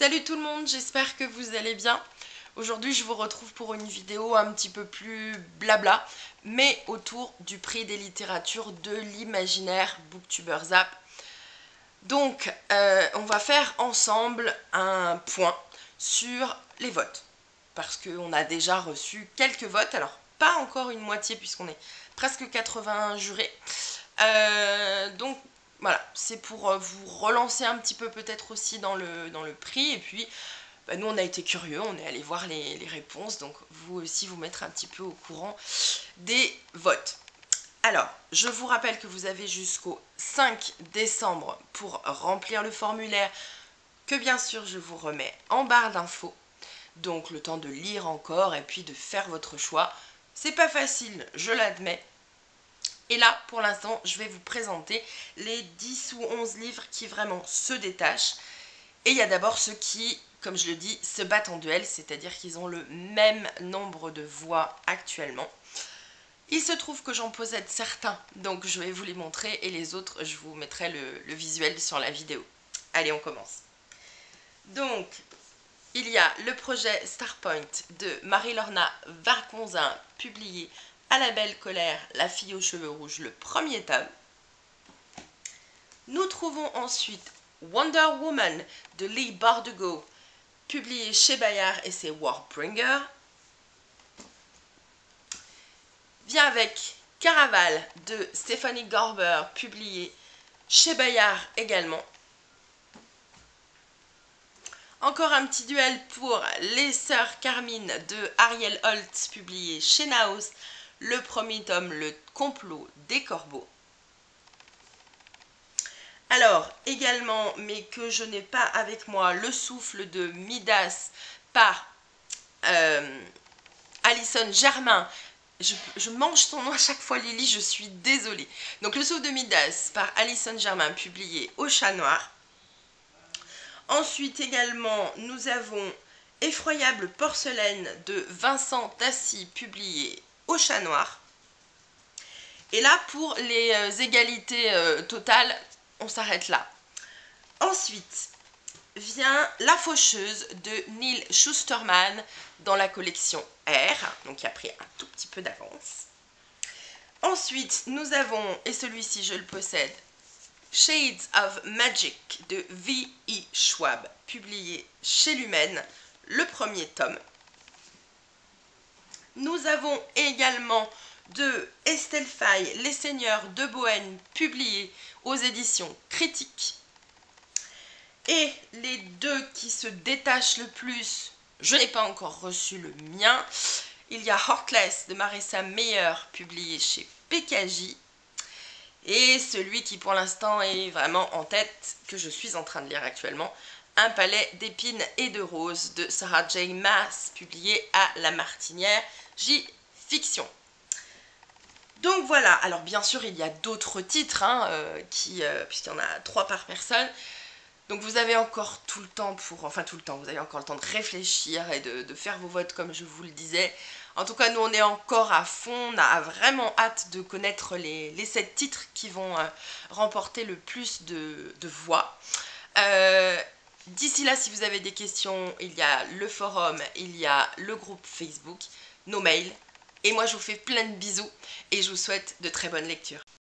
Salut tout le monde, j'espère que vous allez bien. Aujourd'hui je vous retrouve pour une vidéo un petit peu plus blabla, mais autour du prix des littératures de l'imaginaire Booktubers App. Donc on va faire ensemble un point sur les votes, parce qu'on a déjà reçu quelques votes, alors pas encore une moitié puisqu'on est presque 80 jurés. Donc voilà, c'est pour vous relancer un petit peu peut-être aussi dans le prix. Et puis, nous on a été curieux, on est allé voir les réponses. Donc vous aussi vous mettre un petit peu au courant des votes. Alors, je vous rappelle que vous avez jusqu'au 5 décembre pour remplir le formulaire, que bien sûr je vous remets en barre d'infos. Donc le temps de lire encore et puis de faire votre choix. C'est pas facile, je l'admets. Et là, pour l'instant, je vais vous présenter les 10 ou 11 livres qui vraiment se détachent. Et il y a d'abord ceux qui, comme je le dis, se battent en duel, c'est-à-dire qu'ils ont le même nombre de voix actuellement. Il se trouve que j'en possède certains, donc je vais vous les montrer, et les autres, je vous mettrai le visuel sur la vidéo. Allez, on commence. Donc, il y a le projet Starpoint de Marie-Lorna Varconzin, publié à la belle colère, La fille aux cheveux rouges, le premier tome. Nous trouvons ensuite Wonder Woman de Leigh Bardugo, publié chez Bayard et c'est Warbringer. Vient avec Caraval de Stephanie Garber, publié chez Bayard également. Encore un petit duel pour Les Sœurs Carmine de Ariel Holt, publié chez Naos. Le premier tome, Le complot des corbeaux. Alors, également, mais que je n'ai pas avec moi, Le souffle de Midas par Alison Germain. Je mange ton nom à chaque fois, Lily, je suis désolée. Donc, Le souffle de Midas par Alison Germain, publié au Chat Noir. Ensuite, également, nous avons Effroyable porcelaine de Vincent Tassi, publié au Chat Noir. Et là, pour les égalités totales, on s'arrête là. Ensuite vient La Faucheuse de Neil Shusterman dans la collection R, donc qui a pris un tout petit peu d'avance. Ensuite, nous avons, et celui-ci je le possède, Shades of Magic de V.E. Schwab, publié chez Lumen, le premier tome. Nous avons également de Estelle Faye, Les Seigneurs de Bohême, publié aux éditions Critiques. Et les deux qui se détachent le plus, je n'ai pas encore reçu le mien. Il y a Heartless de Marissa Meyer, publié chez PKJ. Et celui qui pour l'instant est vraiment en tête, que je suis en train de lire actuellement, Un palais d'épines et de roses de Sarah J. Maas, publié à La Martinière, J-Fiction. Donc voilà, alors bien sûr il y a d'autres titres, puisqu'il y en a 3 par personne. Donc vous avez encore tout le temps vous avez encore le temps de réfléchir et de faire vos votes comme je vous le disais. En tout cas, nous on est encore à fond, on a vraiment hâte de connaître les 7 titres qui vont remporter le plus de voix. D'ici là, si vous avez des questions, il y a le forum, il y a le groupe Facebook, nos mails. Et moi je vous fais plein de bisous et je vous souhaite de très bonnes lectures.